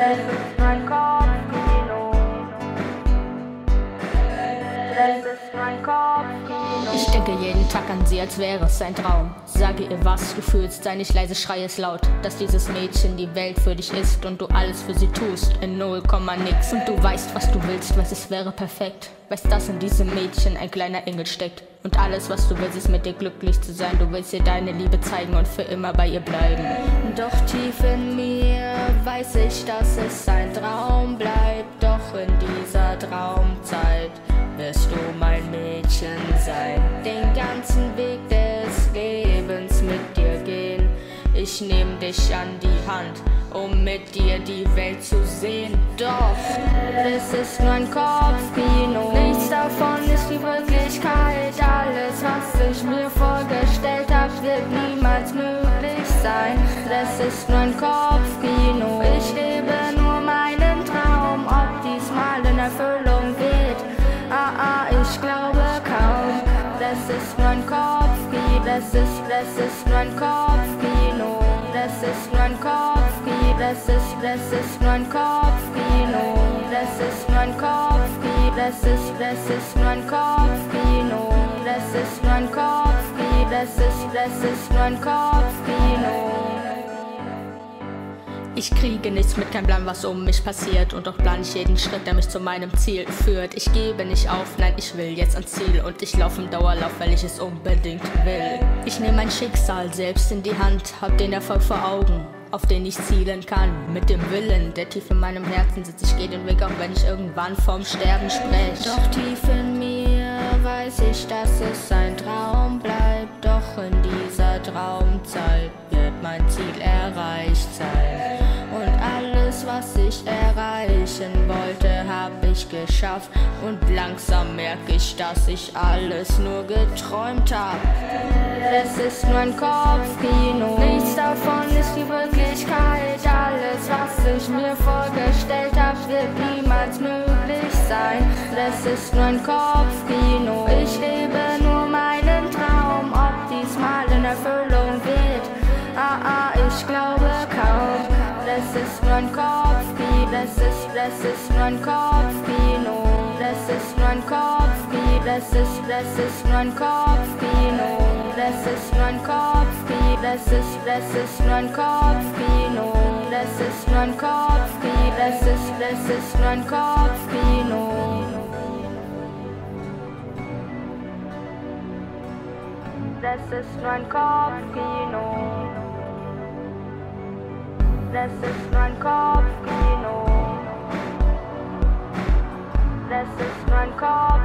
das ist mein Kopfkino. Das ist mein Kopfkino. Ich denke jeden Tag an sie, als wäre es ein Traum. Sage ihr, was du fühlst, sei nicht leise, schrei es laut, dass dieses Mädchen die Welt für dich ist und du alles für sie tust, in 0, nix. Und du weißt, was du willst, was es wäre perfekt. Weißt, dass in diesem Mädchen ein kleiner Engel steckt. Und alles, was du willst, ist mit dir glücklich zu sein. Du willst ihr deine Liebe zeigen und für immer bei ihr bleiben. Doch tief in mir weiß ich, dass es ein Traum bleibt. Doch in dieser Traumzeit wirst du mein Mädchen sein. Den ganzen Weg des Lebens mit dir gehen. Ich nehm dich an die Hand, um mit dir die Welt zu sehen. Doch es ist nur ein Kopfkino. Nichts davon ist die Wirklichkeit. Alles, was ich mir vorgestellt hab, wird niemals möglich sein. Das ist nur ein Kopfkino. Ich lebe nur meinen Traum, ob diesmal in Erfüllung geht. Ich glaube kaum. Das ist nur ein Kopfkino. Das ist nur ein Kopfkino. Das ist nur ein Kopfkino. Das ist nur ein Kopfkino. Das ist nur ein Kopfkino. Das ist nur ein Kopfkino. Das ist nur ein Kopfkino. Das ist nur ein Kopfkino. Ich kriege nichts mit, kein Plan, was um mich passiert. Und doch plane ich jeden Schritt, der mich zu meinem Ziel führt. Ich gebe nicht auf, nein, ich will jetzt ans Ziel. Und ich laufe im Dauerlauf, weil ich es unbedingt will. Ich nehme mein Schicksal selbst in die Hand, hab den Erfolg vor Augen, auf den ich zielen kann. Mit dem Willen, der tief in meinem Herzen sitzt. Ich gehe den Weg, auch wenn ich irgendwann vom Sterben spreche. Doch tief in mir weiß ich, dass es ein Traum bleibt. Doch in dieser Traumzeit wird mein Ziel erreicht sein. Und alles, was ich erreichen wollte, hab ich geschafft. Und langsam merke ich, dass ich alles nur geträumt hab. Es ist nur ein Kopfkino. Nichts davon ist die Wirklichkeit. Alles, was ich mir vorgestellt hab, wird niemals möglich sein. Das ist nur ein Kopfkino. Ich lebe nur meinen Traum, ob diesmal in Erfüllung geht. Ich glaube kaum. Das ist nur ein Kopfkino. Das ist nur ein Kopfkino. Das ist nur ein Kopfkino. Das ist nur ein Kopfkino. Das ist nur ein Kopfkino. Das ist nur ein Kopfkino. Das ist nur ein Kopfkino. Das ist nur ein Kopfkino. Das ist nur ein Kopfkino. Das ist nur ein Kopfkino. Das ist nur ein Kopfkino.